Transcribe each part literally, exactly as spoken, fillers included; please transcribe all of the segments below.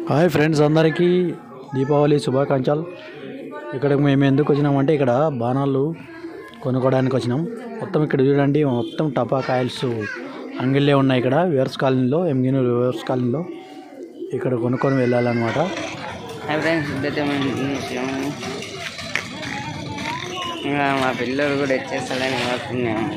Hi friends, అందరికీ దీపావళి శుభాకాంక్షలు. ఇక్కడ మేము ఎందుకు వచ్చినామంటే ఇక్కడ బాణాలు కొనుక్కోవడానికి వచ్చినాం. మొత్తం ఇక్కడ చూడండి, మొత్తం టపాకాయల్స్ అంగిళ్ళే ఉన్నాయి. ఇక్కడ వేర్స్ కాలనీలో, ఎంగిన వేర్స్ కాలనీలో ఇక్కడ కొనుక్కొని వెళ్ళాలన్నమాట. మా పిల్లలు కూడా వచ్చేస్తాడని కోరుతున్నాము.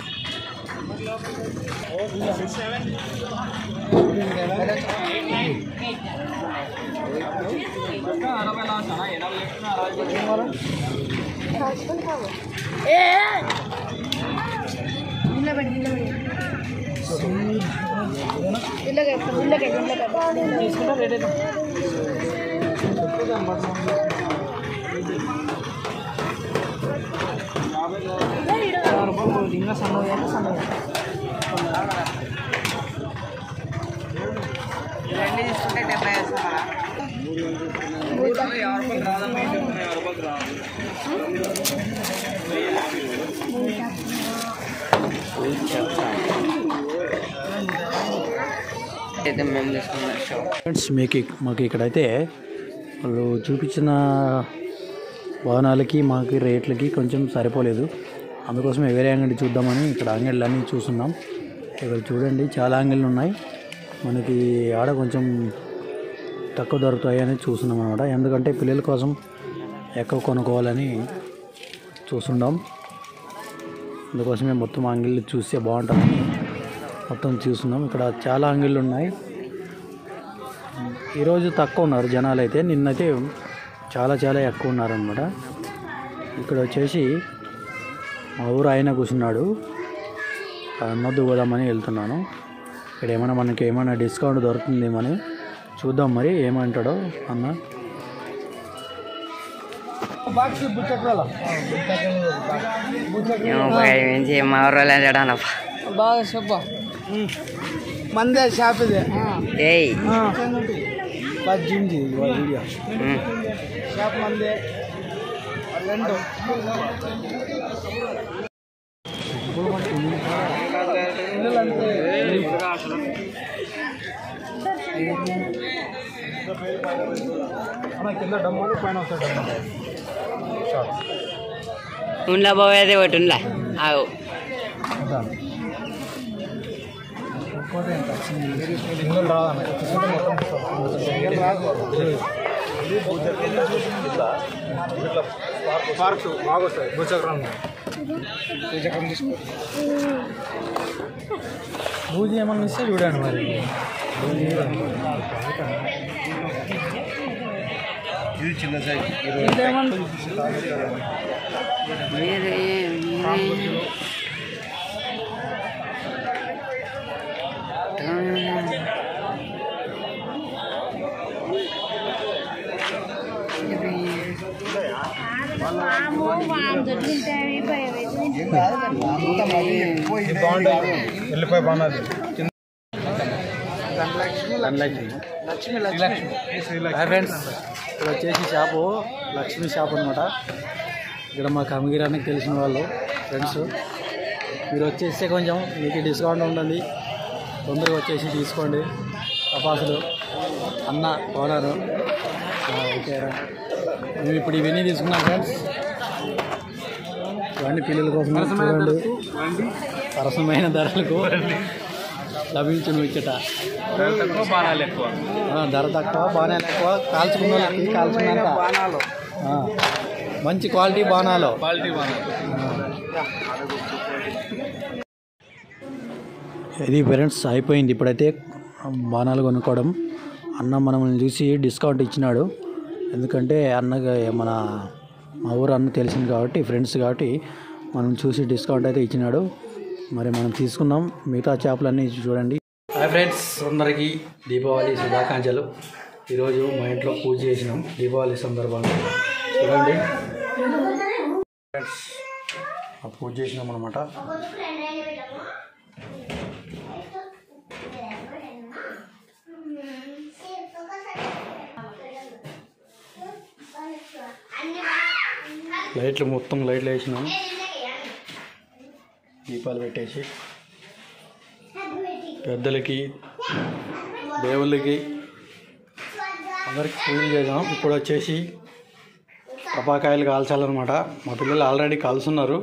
ఫ్రెండ్స్, మీకు మాకు ఇక్కడైతే వాళ్ళు చూపించిన వాహనాలకి మాకు రేట్లకి కొంచెం సరిపోలేదు. అందుకోసమే వేరే అంగడి చూద్దామని ఇక్కడ అంగళ్ళు అన్నీ చూస్తున్నాం. ఇక్కడ చూడండి, చాలా అంగళ్ళు ఉన్నాయి. మనకి ఆడ కొంచెం తక్కువ దొరుకుతాయి అని చూస్తున్నాం అన్నమాట. ఎందుకంటే పిల్లల కోసం ఎక్కువ కొనుక్కోవాలని చూస్తున్నాం. అందుకోసమే మొత్తం అంగిళ్ళు చూస్తే బాగుంటుందని మొత్తం చూస్తున్నాం. ఇక్కడ చాలా అంగిళ్ళు ఉన్నాయి. ఈరోజు తక్కువ ఉన్నారు జనాలు అయితే, నిన్నైతే చాలా చాలా ఎక్కువ ఉన్నారనమాట. ఇక్కడ వచ్చేసి మా ఊరు ఆయన కూర్చున్నాడు, అన్నొద్దు పోదామని వెళ్తున్నాను. ఇక్కడ ఏమైనా మనకి ఏమైనా డిస్కౌంట్ దొరుకుతుందేమని చూద్దాం, మరి ఏమంటాడో అన్న. మా ఊరు బాగా చెప్ప మందే షాప్ ఇది షాప్ మందే రెండు కింద డమ్మాలు పైన వస్తాయి. ఉండ్లా పోయేది ఒకటి ఉండ్లా ఆవు పార్క్ బాగా వస్తాయి. భూచక్రం భూచక్రం తీసుకో. బూజీ ఏమన్నా ఇస్తే చూడండి మరి. ఇది చిన్న సైజ్ వెళ్ళిపోయి బాగున్నది. లక్ష్మి లక్ష్మి ఫ్రెండ్స్, ఇక్కడ వచ్చేసి షాపు లక్ష్మి షాప్ అనమాట. ఇక్కడ మా కమగిరానికి తెలిసిన వాళ్ళు ఫ్రెండ్స్, మీరు వచ్చేస్తే కొంచెం మీకు డిస్కౌంట్ ఉంటుంది. తొందరగా వచ్చేసి తీసుకోండి. తపాసులు అన్న ఓనరు. ఓకేరా, మేము ఇప్పుడు ఇవన్నీ తీసుకున్నాం ఫ్రెండ్స్. ఇవన్నీ పిల్లల కోసం చూడండి, సరసమైన ధరలకు లభించును ఇచ్చట. బాణాలు ఎక్కువ, ధర తక్కువ, బాణాలు ఎక్కువ. కాల్చుకున్న వాళ్ళకి కాల్చుకున్నాక మంచి క్వాలిటీ బాణాలు క్వాలిటీ బాణాలు. ఇది పేరెంట్స్ అయిపోయింది. ఇప్పుడైతే బాణాలు కొనుక్కోవడం. అన్న మనల్ని చూసి డిస్కౌంట్ ఇచ్చినాడు. ఎందుకంటే అన్నగా మన మా ఊరు అన్న తెలిసింది కాబట్టి, ఫ్రెండ్స్ కాబట్టి మనం చూసి డిస్కౌంట్ అయితే ఇచ్చినాడు. మరి మనం తీసుకుందాం. మిగతా చేపలన్నీ చూడండి. హాయ్ ఫ్రెండ్స్, అందరికీ దీపావళి శుభాకాంక్షలు. ఈరోజు మా ఇంట్లో పూజ చేసినాం దీపావళి సందర్భంగా. చూడండి ఫ్రెండ్స్, పూజ చేసినాం అనమాట. లైట్లు మొత్తం లైట్లు వేసినాం, దీపాలు పెట్టేసి పెద్దలకి దేవుళ్ళకి అందరికి పూజలు చేసాం. ఇప్పుడు వచ్చేసి టపాకాయలు కాల్చాలన్నమాట. మా పిల్లలు ఆల్రెడీ కాల్చున్నారు.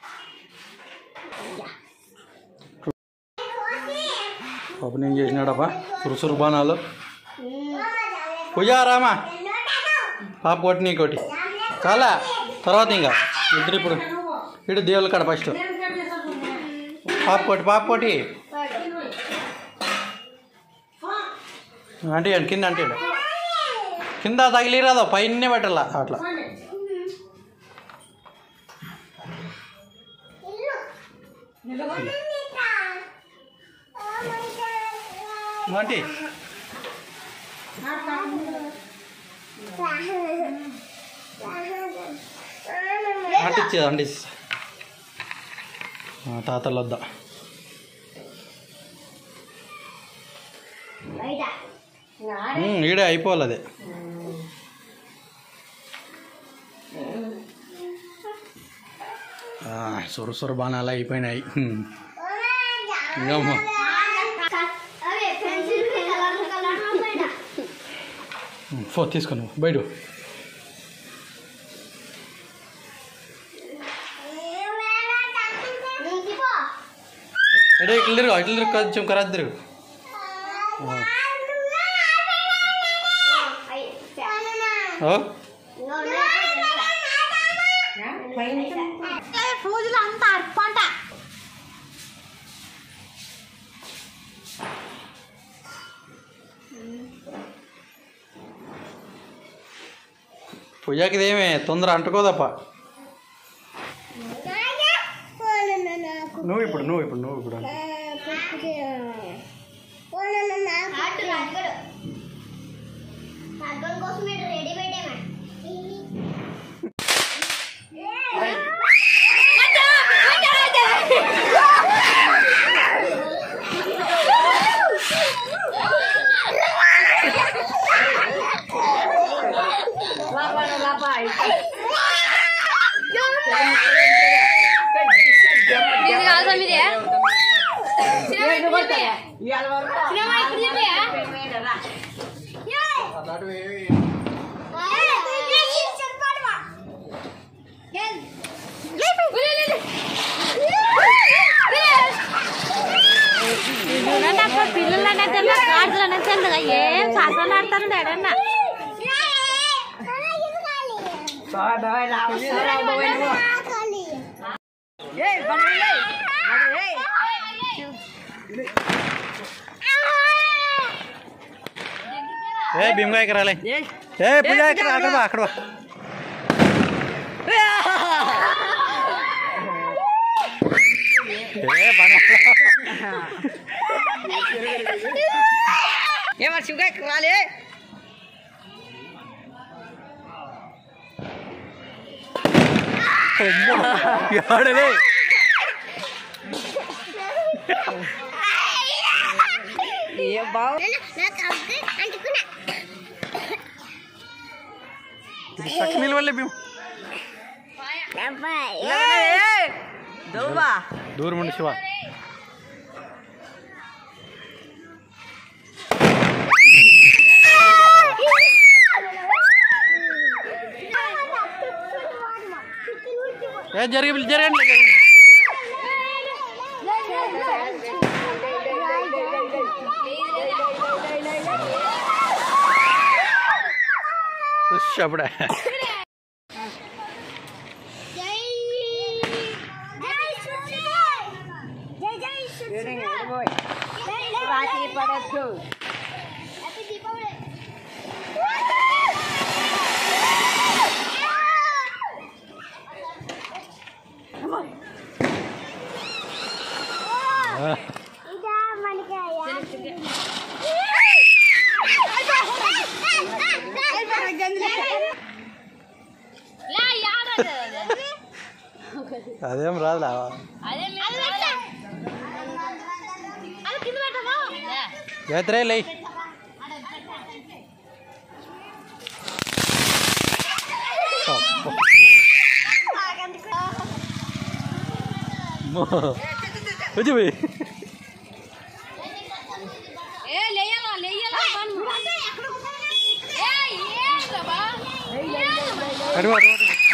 ఓపెనింగ్ చేసినాడప్ప సురుసురు బాణాలు. పూజ రామా పాప కొట్టి నీ కొట్టి చాలా తర్వాత ఇంకా ఇద్దరు ఇప్పుడు ఇటు దేవుల కాడ ఫస్ట్ పాప కొట్టి పాప కొట్టి అంటే కింద అంటే కింద తగిలిరాదో పైనే పెట్టాల అట్లా. అంటే అంటిచ్చేది అంటి తాతలు వద్ద ఈడే అయిపోవాలి అదే. సొర సొర బాణాలు అయిపోయినాయి. ఇంకమ్మా ఫో తీసుకుని బయట ఎడే ఇట్లా తిరుగు ఇట్లా తిరుగు కొంచెం కరాదు తిరుగు. పూజకి ఇదేమే తొందర అంటుకోదప్ప. నువ్వు ఇప్పుడు నువ్వు ఇప్పుడు నువ్వు ఇప్పుడు పిల్లలు ఆడుతున్నా ఏం శాసనాలు ఆడతారు డాడన్నా. ఏ భీమగా ఎక్కడ రాలే ఏ పూజ ఎక్కడ అక్కడ బా అక్కడ ఏమన్నా శివగా ఇక్కడ రాలే. ఆడలే ఏ బావు సక్నీల వల్లే భీమ్ దూరం ఉండి శివ. ఏ జరిగి జరగండి అప్పుడే పడచ్చు. అదేం రాదులా జాతరే లై వచ్చి పోయి ఏ లేయాలా లేయాలా అడుగు అడుగు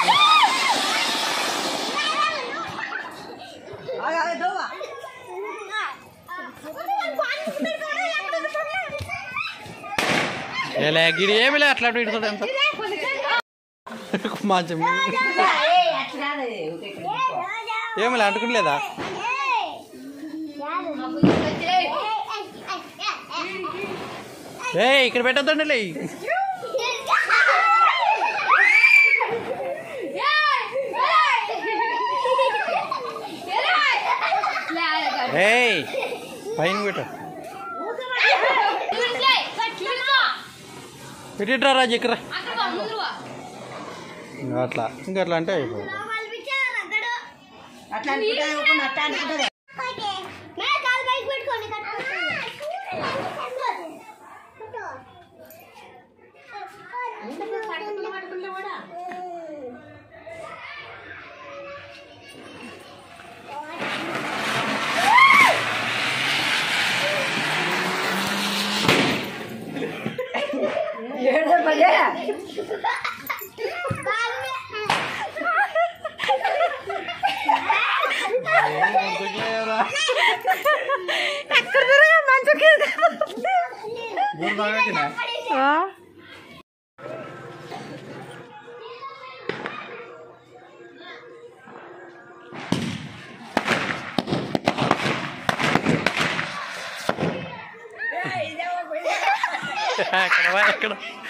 ఏలే గిరి ఏమిలే అట్లా ఇడుతాడు ఎంత మంచి ఏమిలే అంటుకోలేదా ఏ ఇక్కడ పెట్టద్దండి లే ఏయ్ పైన పెట్ట పెట్టిట్రా రాజు ఇక్కడ ఇంకా అట్లా ఇంకా అట్లా అంటే అయిపోయింది ఎక్కడ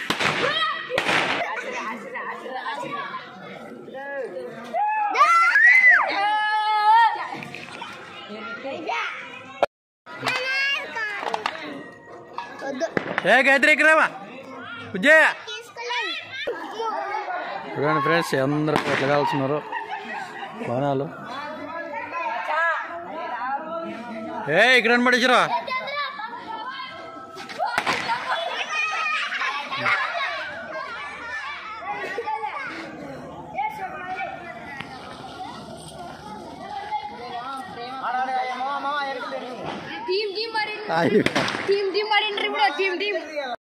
ఏ గాయత్రి ఎక్కరావా విజయ చూడండి ఫ్రెండ్స్ అందరూ ఎట్లా కావాల్సినారు బాణాలు ఏ ఇక్కడ పడేసిరా టీమ్ టీమ్ మరి టీమ్ టీమ్ మరి టీమ్ టీమ్